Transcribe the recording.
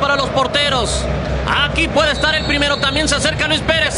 para los porteros. Aquí puede estar el primero. También se acerca Luis Pérez.